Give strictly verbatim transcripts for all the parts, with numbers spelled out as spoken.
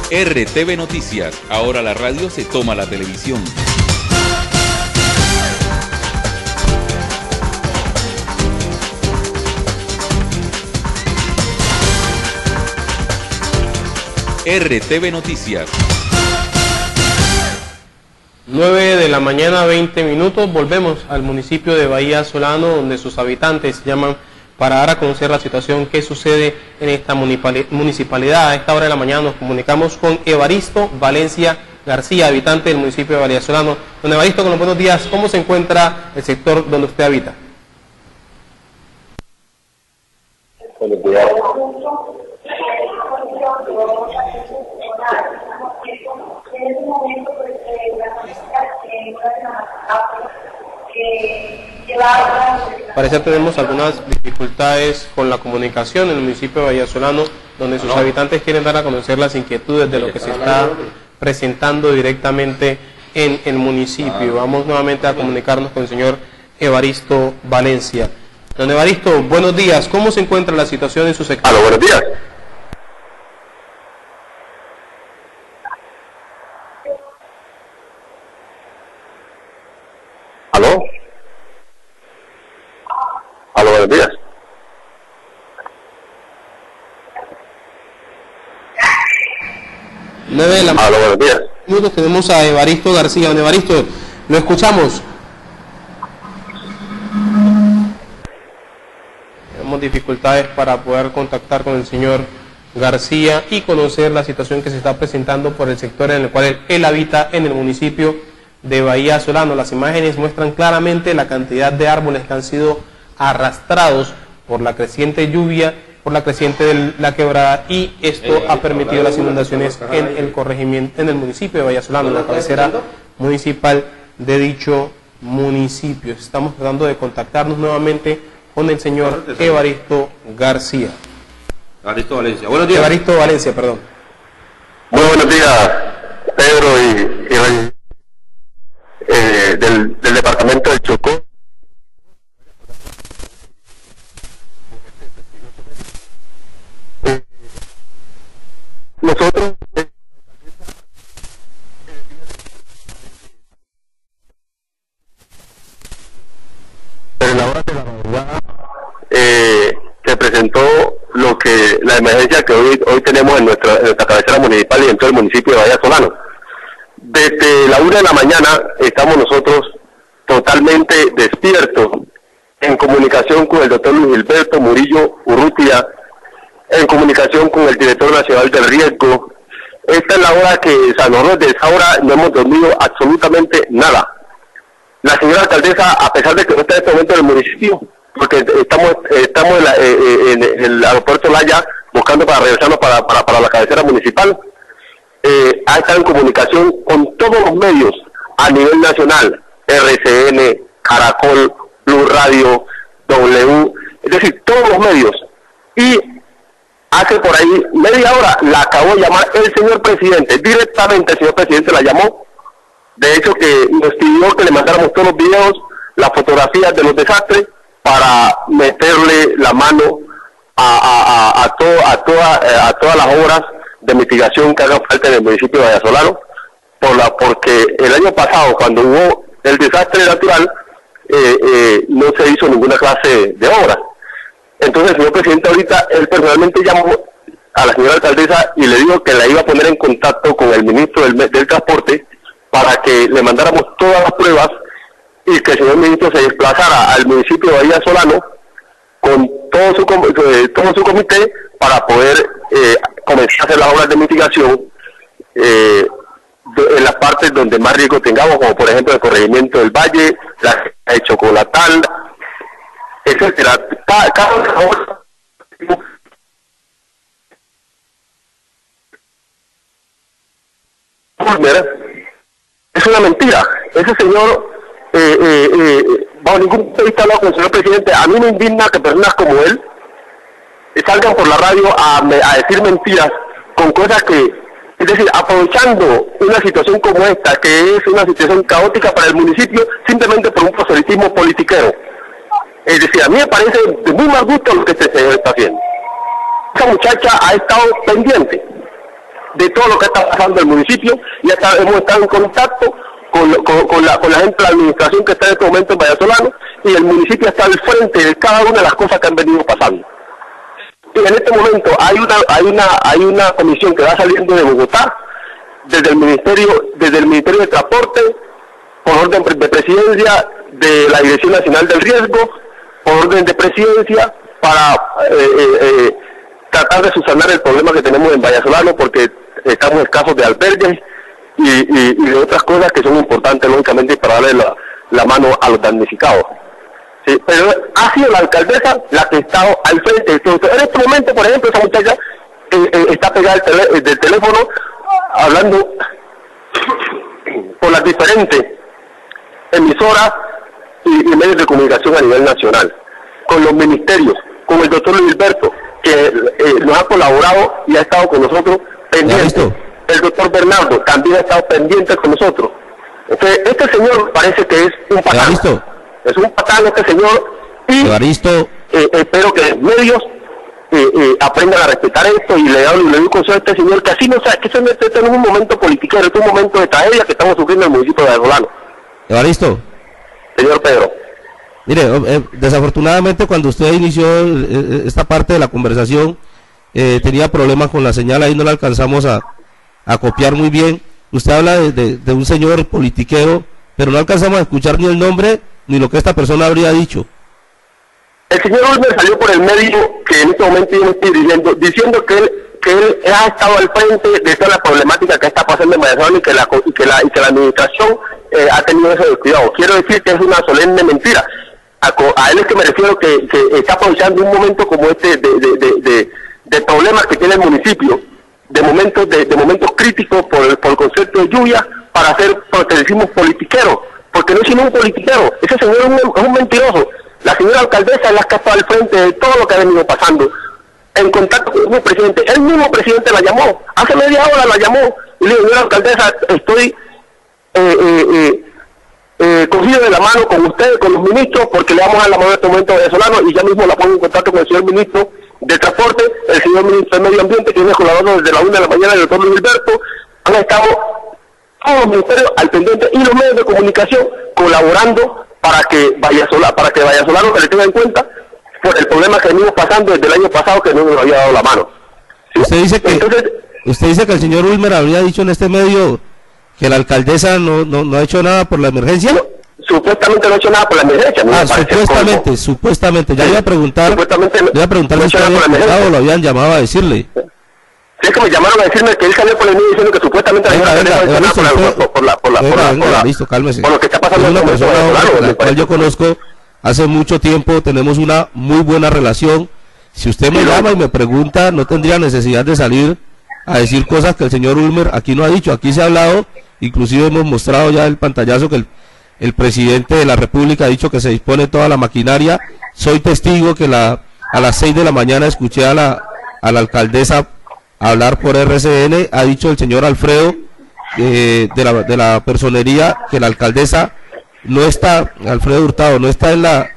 R T V Noticias. Ahora la radio se toma la televisión. R T V Noticias. nueve de la mañana, veinte minutos. Volvemos al municipio de Bahía Solano, donde sus habitantes llaman para dar a conocer la situación que sucede en esta municipalidad. A esta hora de la mañana nos comunicamos con Evaristo Valencia García, habitante del municipio de Bahía Solano. Don Evaristo, con los buenos días, ¿cómo se encuentra el sector donde usted habita? Buenos días. En ese momento, pues, eh, la política eh, que lleva... Parece que tenemos algunas dificultades con la comunicación en el municipio de Bahía Solano, donde sus habitantes quieren dar a conocer las inquietudes de lo que se está presentando directamente en el municipio. Vamos nuevamente a comunicarnos con el señor Evaristo Valencia. Don Evaristo, buenos días. ¿Cómo se encuentra la situación en su sector? Aló, buenos días. ¿Aló? Aló, buenos días. nueve de la mañana. Aló, buenos días. Minutos tenemos a Evaristo García. Don Evaristo, lo escuchamos. Tenemos dificultades para poder contactar con el señor García y conocer la situación que se está presentando por el sector en el cual él, él habita en el municipio de Bahía Solano. Las imágenes muestran claramente la cantidad de árboles que han sido arrastrados por la creciente lluvia, por la creciente de la quebrada, y esto ha permitido las inundaciones en el corregimiento, en el municipio de Bahía Solano, en la cabecera municipal de dicho municipio. Estamos tratando de contactarnos nuevamente con el señor Evaristo García. Evaristo Valencia. Buenos días. Evaristo Valencia, perdón. Muy buenos días, Pedro y, y eh, del, del departamento del Chocó. Eh, nosotros eh, pero en la hora de la madrugada eh, se presentó lo que la emergencia que hoy hoy tenemos en nuestra, en nuestra cabecera municipal y en todo el municipio de Bahía Solano. Desde la una de la mañana estamos nosotros totalmente despiertos, en comunicación con el doctor Luis Gilberto Murillo Urrutia, en comunicación con el director nacional del riesgo. Esta es la hora que, o sea, nosotros desde esa hora no hemos dormido absolutamente nada. La señora alcaldesa, a pesar de que no está en este momento en el municipio, porque estamos estamos en, la, eh, en el aeropuerto Laya buscando para regresarnos para, para, para la cabecera municipal, eh, ha estado en comunicación con todos los medios a nivel nacional, R C N, Caracol, Blue Radio, W, es decir, todos los medios. Y hace por ahí media hora la acabó de llamar el señor presidente, directamente el señor presidente la llamó, de hecho que nos pidió que le mandáramos todos los videos, las fotografías de los desastres, para meterle la mano a, a, a, a, to, a, toda, a todas las obras de mitigación que hagan falta en el municipio de Bahía Solano, por la, porque el año pasado, cuando hubo el desastre natural, eh, eh, no se hizo ninguna clase de obra. Entonces el señor presidente ahorita, él personalmente llamó a la señora alcaldesa y le dijo que la iba a poner en contacto con el ministro del, del transporte para que le mandáramos todas las pruebas y que el señor ministro se desplazara al municipio de Bahía Solano con todo su, todo su comité para poder eh, comenzar a hacer las obras de mitigación eh, de, en las partes donde más riesgo tengamos, como por ejemplo el corregimiento del Valle, la de Chocolatal, etcétera. Cada, cada obra es una mentira. Ese señor Eh, eh, eh, bajo ningún punto de vista hablado con el señor presidente. A mí me indigna que personas como él salgan por la radio a, a decir mentiras con cosas que, es decir, aprovechando una situación como esta, que es una situación caótica para el municipio, simplemente por un proselitismo politiquero. Es decir, a mí me parece de muy mal gusto lo que este señor está haciendo. Esa muchacha ha estado pendiente de todo lo que está pasando en el municipio, y hasta hemos estado en contacto con, con, con, la, con la gente de la administración que está en este momento en Vallasolano, y el municipio está al frente de cada una de las cosas que han venido pasando. Y en este momento hay una, hay una, hay una comisión que va saliendo de Bogotá, desde el Ministerio, desde el Ministerio de Transporte, por orden de presidencia de la Dirección Nacional del Riesgo, por orden de presidencia, para eh, eh, eh, tratar de subsanar el problema que tenemos en Vallasolano, porque estamos escasos de albergues y, y, y de otras cosas que son importantes, lógicamente, para darle la, la mano a los damnificados. Sí, pero ha sido la alcaldesa la que ha estado al frente de todo. En este momento, por ejemplo, esa muchacha eh, eh, está pegada al tele, del teléfono, hablando por las diferentes emisoras y, y medios de comunicación a nivel nacional, con los ministerios, con el doctor Luis Alberto, que eh, nos ha colaborado y ha estado con nosotros pendiente. El doctor Bernardo también ha estado pendiente con nosotros. Entonces, este señor parece que es un patán. Es un patán este señor, y eh, espero que los medios eh, eh, aprendan a respetar esto, y le doy, le doy un consejo a este señor, que así no sabe, que este no es un momento politiquero, es un momento de tragedia que estamos sufriendo en el municipio de Vallasolano. Evaristo. Señor Pedro. Mire, eh, desafortunadamente cuando usted inició eh, esta parte de la conversación, eh, tenía problemas con la señal, ahí no la alcanzamos a, a copiar muy bien. Usted habla de, de, de un señor politiquero, pero no alcanzamos a escuchar ni el nombre, ni lo que esta persona habría dicho. El señor Ulmer salió por el medio que en este momento yo me estoy diciendo, diciendo que él, que él ha estado al frente de toda la problemática que está pasando en Vallasolano, y que la, y que la, y que la administración eh, ha tenido ese descuidado. Quiero decir que es una solemne mentira. A, a él es que me refiero, que, que está aprovechando un momento como este de, de, de, de, de problemas que tiene el municipio, de momentos de, de momentos críticos por el, por el concepto de lluvia, para hacer, porque decimos politiquero, porque no es sino un politiquero. Ese señor es un, es un mentiroso. La señora alcaldesa es la que está al frente de todo lo que ha venido pasando, en contacto con el presidente. El mismo presidente la llamó, hace media hora la llamó, y le dijo: señora alcaldesa, estoy eh, eh, eh, eh, cogido de la mano con ustedes, con los ministros, porque le vamos a dar la mano en este momento venezolano, y ya mismo la pongo en contacto con el señor ministro de Transporte, el señor ministro de Medio Ambiente, que viene colaborando desde la una de la mañana, el doctor Luis Alberto. Han estado todos los ministerios al pendiente, y los medios de comunicación colaborando para que Vallasolano, para que Vallasolano se le tenga en cuenta por el problema que venimos pasando desde el año pasado, que no nos había dado la mano. ¿Sí? Usted dice que Entonces, usted dice que el señor Ulmer habría dicho en este medio que la alcaldesa no, no, no ha hecho nada por la emergencia. No, supuestamente no ha hecho nada por la emergencia. Ah, supuestamente, como... supuestamente. Ya sí, iba a preguntar, supuestamente no, iba a preguntar no si había escuchado o lo habían llamado a decirle. Sí, es que me llamaron a decirme que él salió por el medio diciendo que supuestamente venga, la venga, venga, por, la, por, por la por la venga, venga, por la listo, cálmese. Por lo que está pasando. Es una persona claro, a la cual yo conozco hace mucho tiempo, tenemos una muy buena relación. Si usted me sí, llama no. y me pregunta, no tendría necesidad de salir a decir cosas que el señor Ulmer aquí no ha dicho. Aquí se ha hablado, inclusive hemos mostrado ya el pantallazo que el, el presidente de la República ha dicho que se dispone toda la maquinaria. Soy testigo que la a las seis de la mañana escuché a la a la alcaldesa hablar por R C N. Ha dicho el señor Alfredo eh, de la de la personería que la alcaldesa no está, Alfredo Hurtado no está en la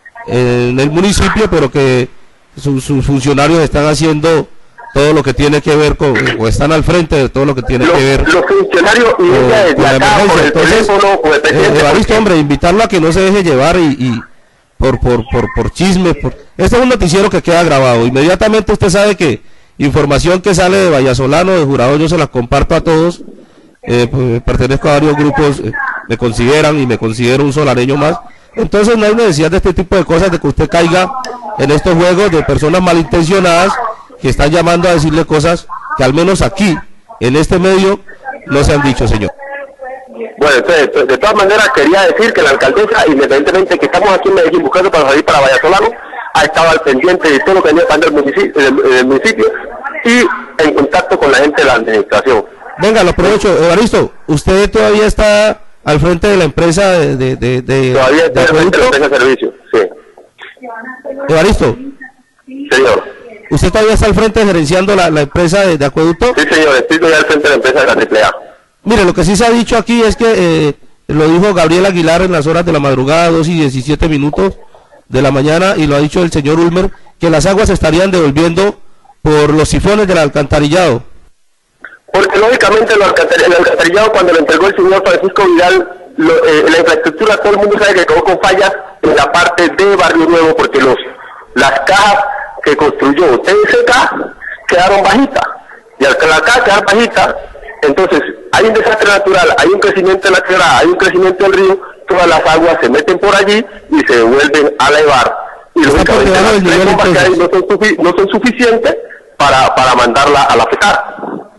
en el municipio, pero que su, sus funcionarios están haciendo todo lo que tiene que ver con, o están al frente de todo lo que tiene los, que ver los funcionarios y con, ella con la acá, emergencia. Por el Entonces, teléfono, por el presidente, eh, Evaristo, porque... hombre, invitarlo a que no se deje llevar y, y por por por por chisme. Por... Este es un noticiero que queda grabado. Inmediatamente usted sabe que información que sale de Vallasolano, de Jurado, yo se la comparto a todos. Eh, pues, pertenezco a varios grupos, eh, me consideran y me considero un solareño más. Entonces no hay necesidad de este tipo de cosas, de que usted caiga en estos juegos de personas malintencionadas que están llamando a decirle cosas que al menos aquí, en este medio, no se han dicho, señor. Bueno, entonces, de todas maneras quería decir que la alcaldesa, independientemente que estamos aquí en Medellín buscando para salir para Vallasolano, ha estado al pendiente de todo lo que venía pasando en el municipio, en el, en el municipio y en contacto con la gente de la administración. Venga, lo aprovecho. Evaristo, ¿usted todavía está al frente de la empresa de, de, de, de Todavía está de al frente de la empresa de servicio, sí. Evaristo. Señor. ¿Usted todavía está al frente gerenciando la, la empresa de, de acueducto? Sí, señor, estoy todavía al frente de la empresa de la triple A. Mire, lo que sí se ha dicho aquí es que, eh, lo dijo Gabriel Aguilar en las horas de la madrugada, dos y diecisiete minutos de la mañana, y lo ha dicho el señor Ulmer, que las aguas se estarían devolviendo por los sifones del alcantarillado. Porque lógicamente el alcantarillado, cuando lo entregó el señor Francisco Vidal, lo, eh, la infraestructura, todo el mundo sabe que quedó con fallas en la parte de Barrio Nuevo, porque los las cajas que construyó T S K quedaron bajitas, y al que las cajas quedaron bajitas, entonces hay un desastre natural, hay un crecimiento de la quebrada, hay un crecimiento del río, todas las aguas se meten por allí y se vuelven a elevar, y lógicamente las tres bombas que hay no son, sufi no son suficientes para, para mandarla a la petar.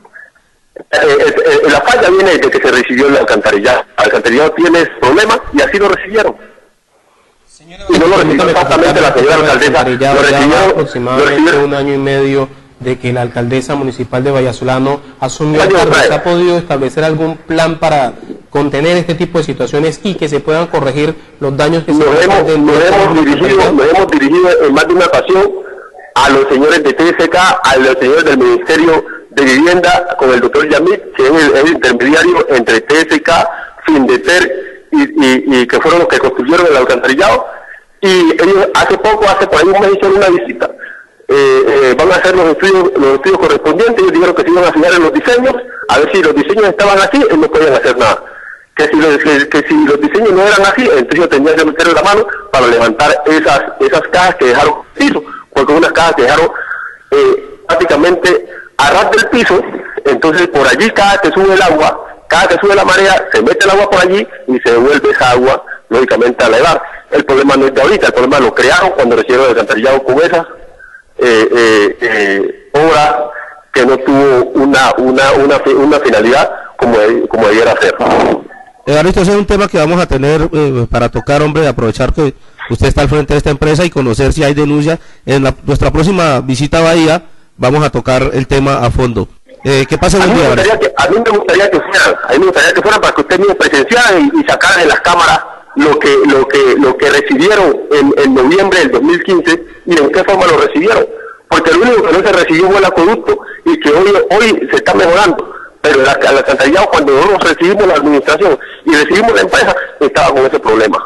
Eh, eh, eh, la falla viene de que se recibió el alcantarillado. El alcantarillado tiene problemas y así lo recibieron. Señora, y no lo recibió exactamente la señora alcaldesa. Lo recibieron aproximadamente un año y medio de que la alcaldesa municipal de Vallasolano asumió el cargo. ¿Se ha podido establecer algún plan para contener este tipo de situaciones y que se puedan corregir los daños que nos se hemos, nos hemos dirigido Nos hemos dirigido en más de una ocasión a los señores de T S K, a los señores del Ministerio de Vivienda, con el doctor Yamit, que es el, el intermediario entre T S K, Findeter y, y, y que fueron los que construyeron el alcantarillado, y ellos hace poco, hace por ahí un mes hicieron una visita, eh, eh, van a hacer los estudios, los estudios correspondientes, ellos dijeron que se iban a fijar en los diseños, a ver si los diseños estaban así, ellos no podían hacer nada, que si los, que, que si los diseños no eran así, entonces ellos tenían que meterle la mano para levantar esas, esas cajas que dejaron piso, porque unas cajas que dejaron eh, prácticamente a ras del piso, entonces por allí cada que sube el agua, cada que sube la marea, se mete el agua por allí y se devuelve esa agua, lógicamente, a elevar. El problema no es de ahorita, el problema lo crearon cuando recibieron el alcantarillado con esa eh, eh, eh, obra que no tuvo una una una, una finalidad como, como debiera ser. Evaristo, ese es un tema que vamos a tener eh, para tocar, hombre, aprovechar que usted está al frente de esta empresa y conocer si hay denuncia. En la, nuestra próxima visita a Bahía vamos a tocar el tema a fondo. Eh, ¿Qué pasa? A mí, me que, a mí me gustaría que fueran, a mí me gustaría que fueran para que usted mismo presenciara y, y sacara en las cámaras lo que lo que lo que recibieron en, en noviembre del dos mil quince y en qué forma lo recibieron, porque lo único que no se recibió fue el acueducto y que hoy hoy se está mejorando, pero el alcantarillado, cuando nosotros recibimos la administración y recibimos la empresa, estaba con ese problema.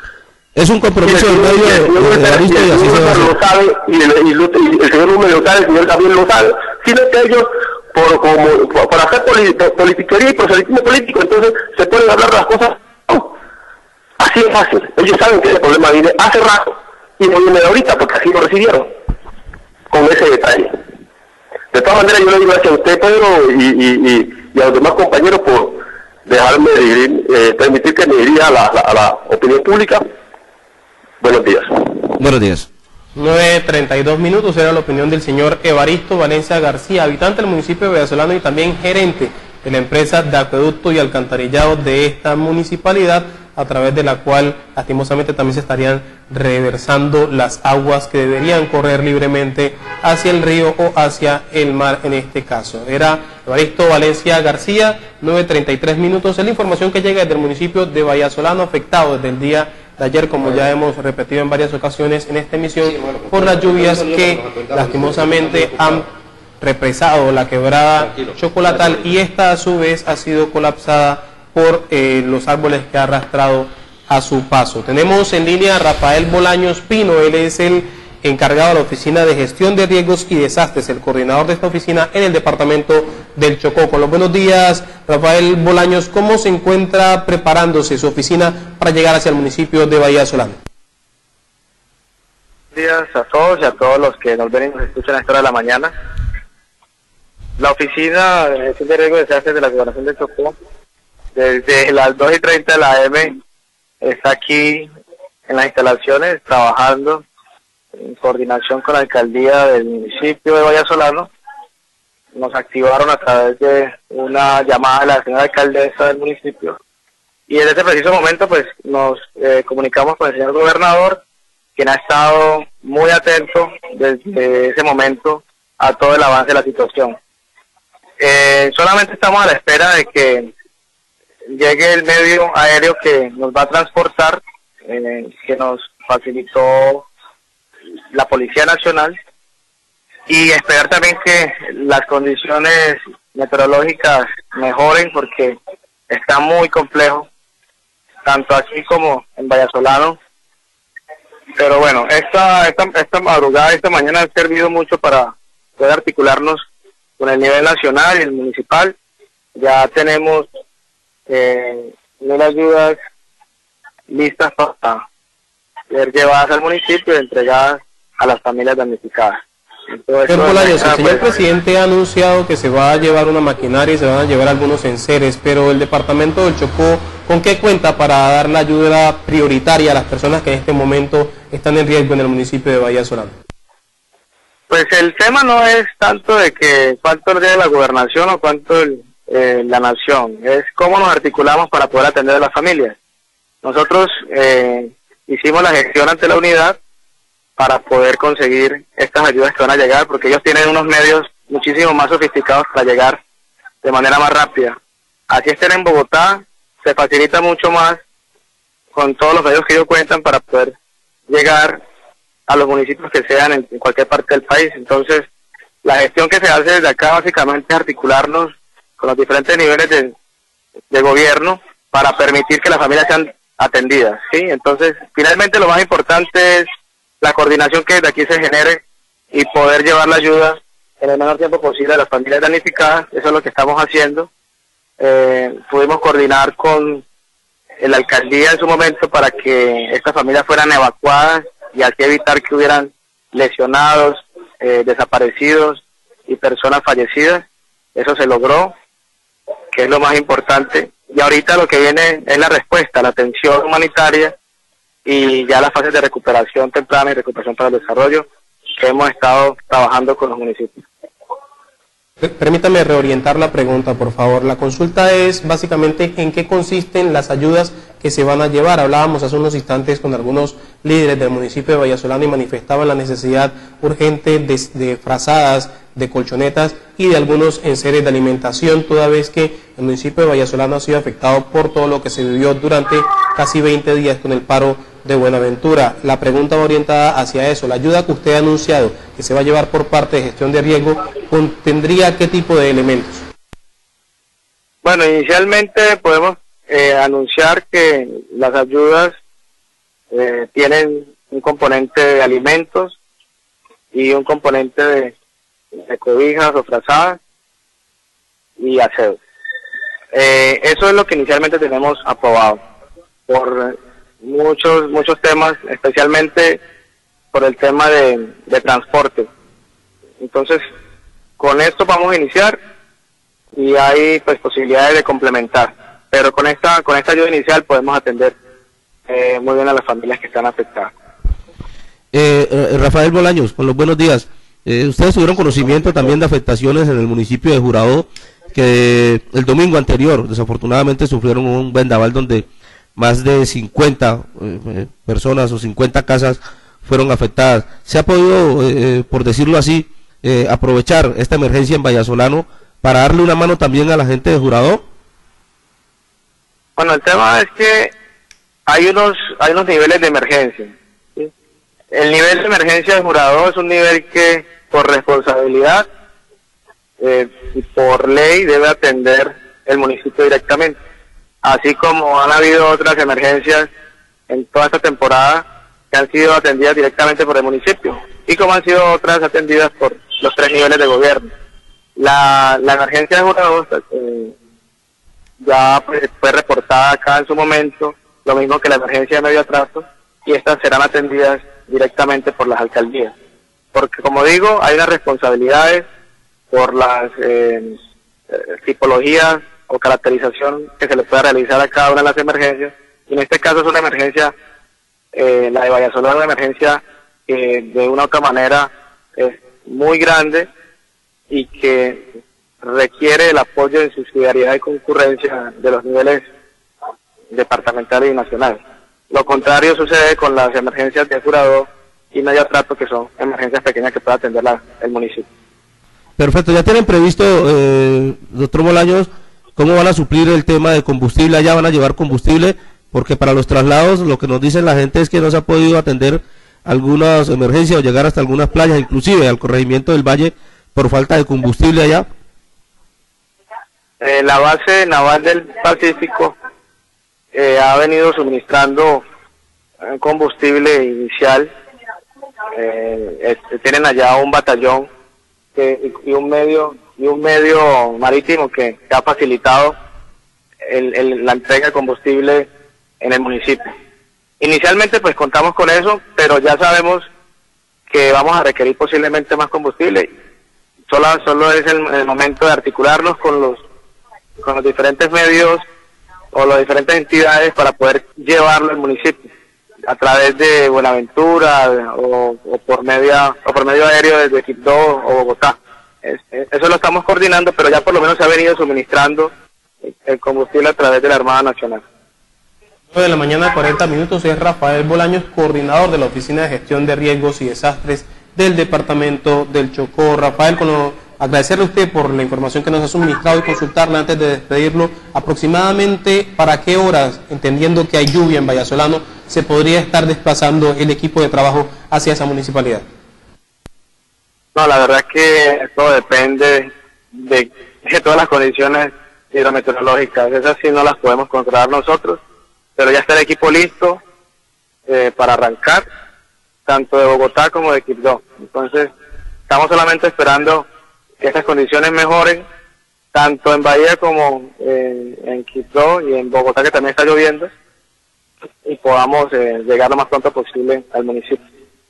Es un compromiso del medio de Evaristo y así se va a hacer. Lo sabe, y el, y el, y el señor Número lo sabe, el señor Gabriel lo sabe, sino que ellos, por como por, por hacer politiquería y proselitismo político, entonces se pueden hablar de las cosas. No. Así es fácil. Ellos saben que el problema viene hace rato y no viene de ahorita, porque así lo recibieron, con ese detalle. De todas maneras, yo le digo gracias a usted, Pedro, y, y, y, y a los demás compañeros por dejarme dirigir, eh, permitir que me dirija a la, a la, a la opinión pública. Buenos días. Buenos días. nueve treinta y dos minutos, era la opinión del señor Evaristo Valencia García, habitante del municipio de Vallasolano y también gerente de la empresa de acueducto y alcantarillado de esta municipalidad, a través de la cual lastimosamente también se estarían reversando las aguas que deberían correr libremente hacia el río o hacia el mar en este caso. Era Evaristo Valencia García, nueve treinta y tres minutos, es la información que llega desde el municipio de Vallasolano, afectado desde el día de ayer, como ya hemos repetido en varias ocasiones en esta emisión, por las lluvias que lastimosamente han represado la quebrada Chocolatal, y esta a su vez ha sido colapsada por eh, los árboles que ha arrastrado a su paso. Tenemos en línea a Rafael Bolaños Pino, él es el encargado de la Oficina de Gestión de Riesgos y Desastres, el coordinador de esta oficina en el departamento del Chocó. Con los buenos días, Rafael Bolaños, ¿cómo se encuentra preparándose su oficina para llegar hacia el municipio de Vallasolano? Buenos días a todos y a todos los que nos ven y nos escuchan a esta hora de la mañana. La Oficina de Gestión de Riesgos y Desastres de la Gobernación del Chocó, desde las dos y treinta de la a eme, está aquí en las instalaciones trabajando en coordinación con la alcaldía del municipio de Vallasolano. Nos activaron a través de una llamada de la señora alcaldesa del municipio y en este preciso momento pues nos eh, comunicamos con el señor gobernador, quien ha estado muy atento desde ese momento a todo el avance de la situación. Eh, solamente estamos a la espera de que llegue el medio aéreo que nos va a transportar, eh, que nos facilitó la Policía Nacional, y esperar también que las condiciones meteorológicas mejoren, porque está muy complejo, tanto aquí como en Vallasolano. Pero bueno, esta, esta, esta madrugada, esta mañana ha servido mucho para poder articularnos con el nivel nacional y el municipal ya tenemos eh, mil ayudas listas para ser llevadas al municipio y entregadas a las familias damnificadas. Entonces, el señor presidente ha anunciado que se va a llevar una maquinaria y se van a llevar algunos enseres, pero el departamento del Chocó, ¿con qué cuenta para dar la ayuda prioritaria a las personas que en este momento están en riesgo en el municipio de Bahía Solano? Pues el tema no es tanto de que cuánto tiene la gobernación o cuánto el, eh, la nación, es cómo nos articulamos para poder atender a las familias. Nosotros eh, hicimos la gestión ante la unidad para poder conseguir estas ayudas que van a llegar, porque ellos tienen unos medios muchísimo más sofisticados para llegar de manera más rápida. Así estén en Bogotá, se facilita mucho más con todos los medios que ellos cuentan para poder llegar a los municipios que sean en, en cualquier parte del país. Entonces, la gestión que se hace desde acá básicamente es articularnos con los diferentes niveles de, de gobierno para permitir que las familias sean atendidas, ¿sí? Entonces, finalmente lo más importante es la coordinación que desde aquí se genere y poder llevar la ayuda en el menor tiempo posible a las familias damnificadas. Eso es lo que estamos haciendo. Eh, pudimos coordinar con la alcaldía en su momento para que estas familias fueran evacuadas y así evitar que hubieran lesionados, eh, desaparecidos y personas fallecidas. Eso se logró, que es lo más importante. Y ahorita lo que viene es la respuesta, la atención humanitaria y ya las fases de recuperación temprana y recuperación para el desarrollo que hemos estado trabajando con los municipios. Permítame reorientar la pregunta, por favor. La consulta es básicamente en qué consisten las ayudas que se van a llevar. Hablábamos hace unos instantes con algunos líderes del municipio de Bahía Solano y manifestaban la necesidad urgente de, de frazadas, de colchonetas y de algunos enseres de alimentación, toda vez que el municipio de Bahía Solano ha sido afectado por todo lo que se vivió durante casi veinte días con el paro de Buenaventura. La pregunta va orientada hacia eso. La ayuda que usted ha anunciado que se va a llevar por parte de gestión de riesgo, ¿contendría qué tipo de elementos? Bueno, inicialmente podemos eh, anunciar que las ayudas eh, tienen un componente de alimentos y un componente de, de cobijas o frazadas y aseo. Eh, eso es lo que inicialmente tenemos aprobado por muchos muchos temas, especialmente por el tema de, de transporte. Entonces, con esto vamos a iniciar y hay pues posibilidades de complementar, pero con esta con esta ayuda inicial podemos atender eh, muy bien a las familias que están afectadas. Eh, eh, Rafael Bolaños, con los buenos días. Eh, ustedes tuvieron conocimiento también de afectaciones en el municipio de Jurado, que el domingo anterior desafortunadamente sufrieron un vendaval donde más de cincuenta eh, personas o cincuenta casas fueron afectadas. ¿Se ha podido, eh, por decirlo así, eh, aprovechar esta emergencia en Bahía Solano para darle una mano también a la gente de Jurado? Bueno, el tema es que hay unos hay unos niveles de emergencia, ¿sí? El nivel de emergencia de Jurado es un nivel que por responsabilidad eh, y por ley debe atender el municipio directamente. Así como han habido otras emergencias en toda esta temporada que han sido atendidas directamente por el municipio y como han sido otras atendidas por los tres niveles de gobierno. La, la emergencia de Jurado eh, ya pues, fue reportada acá en su momento, lo mismo que la emergencia de medio atraso, y estas serán atendidas directamente por las alcaldías. Porque como digo, hay unas responsabilidades por las eh, tipologías o caracterización que se le pueda realizar a cada una de las emergencias, y en este caso es una emergencia, eh, la de Bahía Solano, una emergencia que de una u otra manera es muy grande y que requiere el apoyo de subsidiariedad y concurrencia de los niveles departamentales y nacionales. Lo contrario sucede con las emergencias de Jurado y medio trato, que son emergencias pequeñas que puede atender la, el municipio. Perfecto, ¿ya tienen previsto, eh, doctor Bolaños, cómo van a suplir el tema de combustible? ¿Allá van a llevar combustible? Porque para los traslados lo que nos dicen la gente es que no se ha podido atender algunas emergencias o llegar hasta algunas playas, inclusive al corregimiento del Valle, por falta de combustible allá. Eh, la base naval del Pacífico eh, ha venido suministrando eh, combustible inicial. Eh, este, tienen allá un batallón que, y un medio y un medio marítimo que, que ha facilitado el, el, la entrega de combustible en el municipio. Inicialmente pues contamos con eso, pero ya sabemos que vamos a requerir posiblemente más combustible. Solo, solo es el, el momento de articularnos con los, con los diferentes medios o las diferentes entidades para poder llevarlo al municipio a través de Buenaventura o, o por media o por medio aéreo desde Quibdó o Bogotá. Es, es, eso lo estamos coordinando, pero ya por lo menos se ha venido suministrando el combustible a través de la Armada Nacional. nueve de la mañana, cuarenta minutos, es Rafael Bolaños, coordinador de la Oficina de Gestión de Riesgos y Desastres del Departamento del Chocó. Rafael, con lo, agradecerle a usted por la información que nos ha suministrado y consultarle antes de despedirlo, aproximadamente para qué horas, entendiendo que hay lluvia en Vallasolano, se podría estar desplazando el equipo de trabajo hacia esa municipalidad. No, la verdad es que todo depende de, de todas las condiciones hidrometeorológicas. Esas sí no las podemos controlar nosotros, pero ya está el equipo listo eh, para arrancar, tanto de Bogotá como de Quibdó. Entonces, estamos solamente esperando que estas condiciones mejoren, tanto en Bahía como eh, en Quibdó y en Bogotá, que también está lloviendo, y podamos eh, llegar lo más pronto posible al municipio.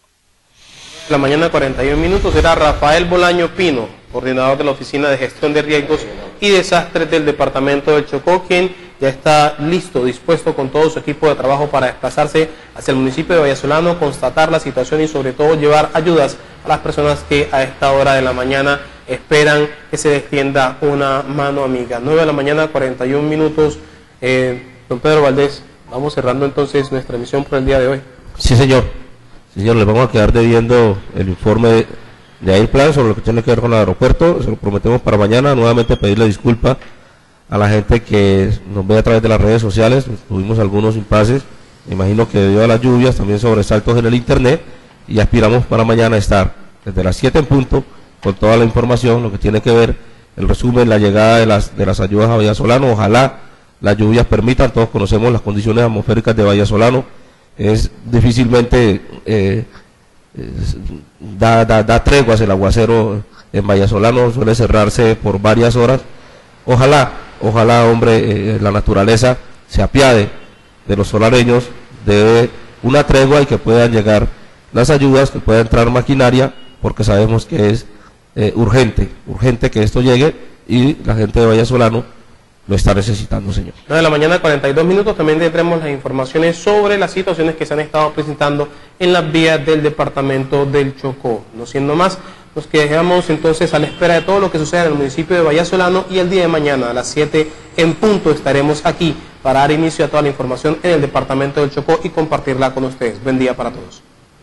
La mañana, cuarenta y un minutos, era Rafael Bolaño Pino, coordinador de la Oficina de Gestión de Riesgos y Desastres del Departamento del Chocó, quien ya está listo, dispuesto con todo su equipo de trabajo para desplazarse hacia el municipio de Vallasolano, constatar la situación y sobre todo llevar ayudas a las personas que a esta hora de la mañana esperan que se extienda una mano amiga. nueve de la mañana, cuarenta y un minutos. Eh, don Pedro Valdés, vamos cerrando entonces nuestra emisión por el día de hoy. Sí, señor. Señor, les vamos a quedar debiendo el informe de, de Airplan sobre lo que tiene que ver con el aeropuerto. Se lo prometemos para mañana. Nuevamente pedirle disculpas a la gente que nos ve a través de las redes sociales. Tuvimos algunos impases, me imagino que debido a las lluvias, también sobresaltos en el internet, y aspiramos para mañana a estar desde las siete en punto con toda la información, lo que tiene que ver el resumen, la llegada de las, de las ayudas a Vallasolano. Ojalá las lluvias permitan. Todos conocemos las condiciones atmosféricas de Vallasolano. Es difícilmente eh, es, da, da, da treguas el aguacero en Vallasolano, suele cerrarse por varias horas. Ojalá, ojalá, hombre, eh, la naturaleza se apiade de los solareños, de una tregua y que puedan llegar las ayudas, que pueda entrar maquinaria, porque sabemos que es eh, urgente, urgente que esto llegue y la gente de Vallasolano lo está necesitando, señor. nueve de la mañana, cuarenta y dos minutos, también tendremos las informaciones sobre las situaciones que se han estado presentando en las vías del departamento del Chocó. No siendo más, nos quedamos entonces a la espera de todo lo que suceda en el municipio de Vallasolano, y el día de mañana a las siete en punto estaremos aquí para dar inicio a toda la información en el departamento del Chocó y compartirla con ustedes. Buen día para todos.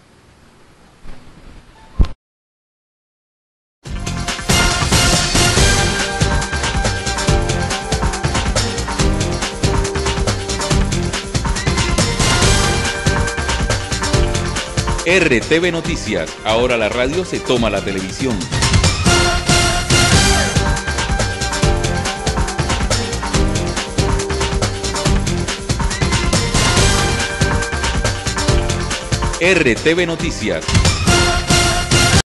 R T V Noticias, ahora la radio se toma la televisión. R T V Noticias.